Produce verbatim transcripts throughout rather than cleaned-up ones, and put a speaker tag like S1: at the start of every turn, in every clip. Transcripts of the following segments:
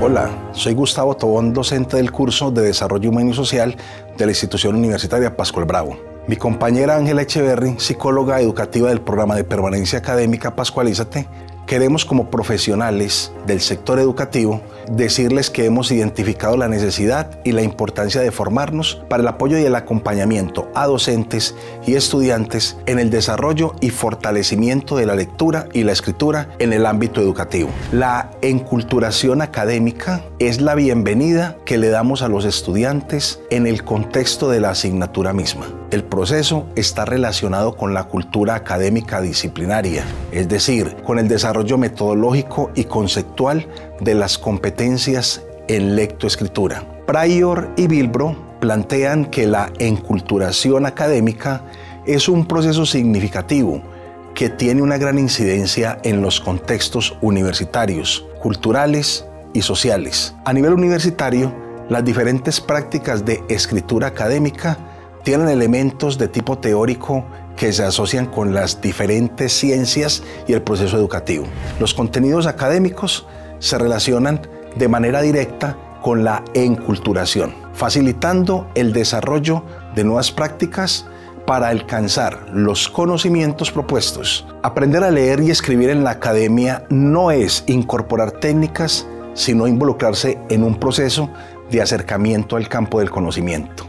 S1: Hola, soy Gustavo Tobón, docente del curso de Desarrollo Humano y Social de la Institución Universitaria Pascual Bravo. Mi compañera Ángela Echeverry, psicóloga educativa del programa de permanencia académica Pascualízate, queremos como profesionales del sector educativo decirles que hemos identificado la necesidad y la importancia de formarnos para el apoyo y el acompañamiento a docentes y estudiantes en el desarrollo y fortalecimiento de la lectura y la escritura en el ámbito educativo. La enculturación académica es la bienvenida que le damos a los estudiantes en el contexto de la asignatura misma. El proceso está relacionado con la cultura académica disciplinaria, es decir, con el desarrollo metodológico y conceptual de las competencias en lectoescritura. Pryor y Bilbro plantean que la enculturación académica es un proceso significativo que tiene una gran incidencia en los contextos universitarios, culturales y sociales. A nivel universitario, las diferentes prácticas de escritura académica tienen elementos de tipo teórico que se asocian con las diferentes ciencias y el proceso educativo. Los contenidos académicos se relacionan de manera directa con la enculturación, facilitando el desarrollo de nuevas prácticas para alcanzar los conocimientos propuestos. Aprender a leer y escribir en la academia no es incorporar técnicas, sino involucrarse en un proceso de acercamiento al campo del conocimiento.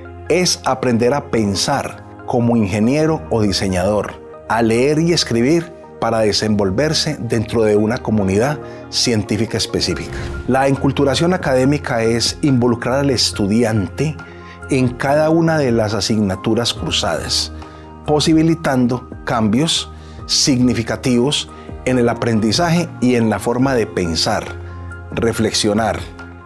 S1: Es aprender a pensar como ingeniero o diseñador, a leer y escribir para desenvolverse dentro de una comunidad científica específica. La enculturación académica es involucrar al estudiante en cada una de las asignaturas cursadas, posibilitando cambios significativos en el aprendizaje y en la forma de pensar, reflexionar,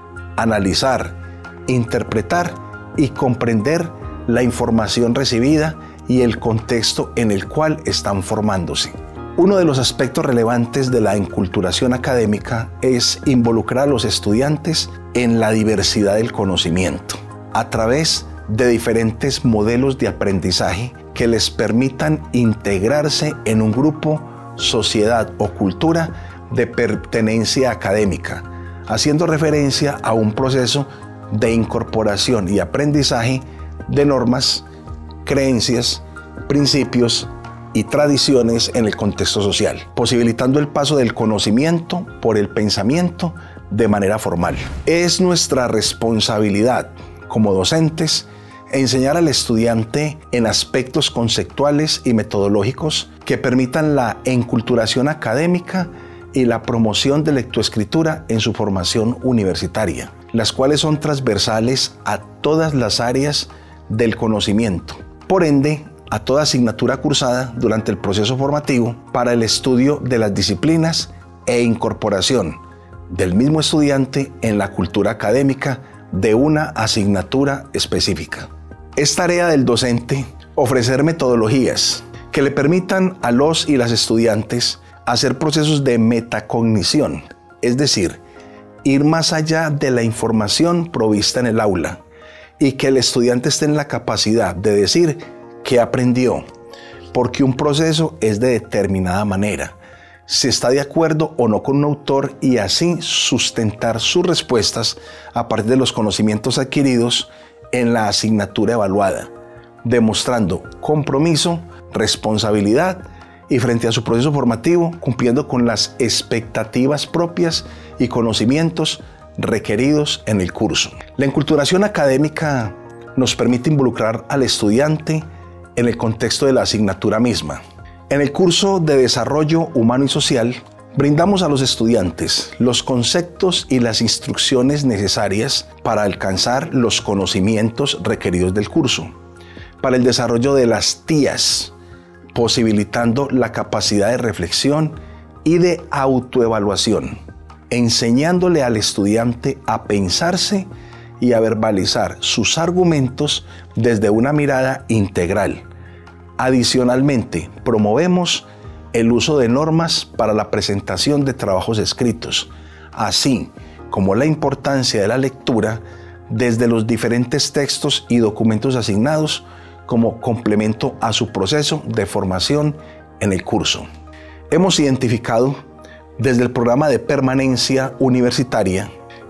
S1: analizar, interpretar y comprender la información recibida y el contexto en el cual están formándose. Uno de los aspectos relevantes de la enculturación académica es involucrar a los estudiantes en la diversidad del conocimiento, a través de diferentes modelos de aprendizaje que les permitan integrarse en un grupo, sociedad o cultura de pertenencia académica, haciendo referencia a un proceso de incorporación y aprendizaje de normas, creencias, principios y tradiciones en el contexto social, posibilitando el paso del conocimiento por el pensamiento de manera formal. Es nuestra responsabilidad como docentes enseñar al estudiante en aspectos conceptuales y metodológicos que permitan la enculturación académica y la promoción de lectoescritura en su formación universitaria, las cuales son transversales a todas las áreas del conocimiento, por ende a toda asignatura cursada durante el proceso formativo para el estudio de las disciplinas e incorporación del mismo estudiante en la cultura académica de una asignatura específica. Es tarea del docente ofrecer metodologías que le permitan a los y las estudiantes hacer procesos de metacognición, es decir, ir más allá de la información provista en el aula y que el estudiante esté en la capacidad de decir qué aprendió, porque un proceso es de determinada manera, si está de acuerdo o no con un autor y así sustentar sus respuestas a partir de los conocimientos adquiridos en la asignatura evaluada, demostrando compromiso, responsabilidad y frente a su proceso formativo, cumpliendo con las expectativas propias y conocimientos requeridos en el curso. La enculturación académica nos permite involucrar al estudiante en el contexto de la asignatura misma. En el curso de Desarrollo Humano y Social, brindamos a los estudiantes los conceptos y las instrucciones necesarias para alcanzar los conocimientos requeridos del curso, para el desarrollo de las TIAs, posibilitando la capacidad de reflexión y de autoevaluación, enseñándole al estudiante a pensarse y a verbalizar sus argumentos desde una mirada integral. Adicionalmente, promovemos el uso de normas para la presentación de trabajos escritos, así como la importancia de la lectura desde los diferentes textos y documentos asignados como complemento a su proceso de formación en el curso. Hemos identificado desde el programa de permanencia universitaria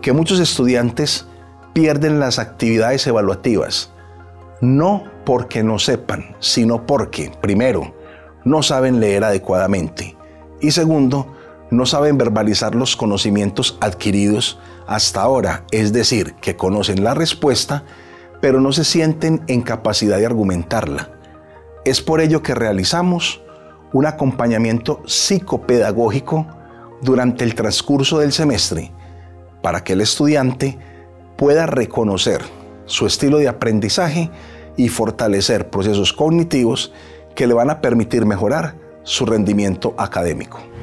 S1: que muchos estudiantes pierden las actividades evaluativas, no porque no sepan, sino porque, primero, no saben leer adecuadamente y segundo, no saben verbalizar los conocimientos adquiridos hasta ahora, es decir, que conocen la respuesta, pero no se sienten en capacidad de argumentarla. Es por ello que realizamos un acompañamiento psicopedagógico durante el transcurso del semestre para que el estudiante pueda reconocer su estilo de aprendizaje y fortalecer procesos cognitivos que le van a permitir mejorar su rendimiento académico.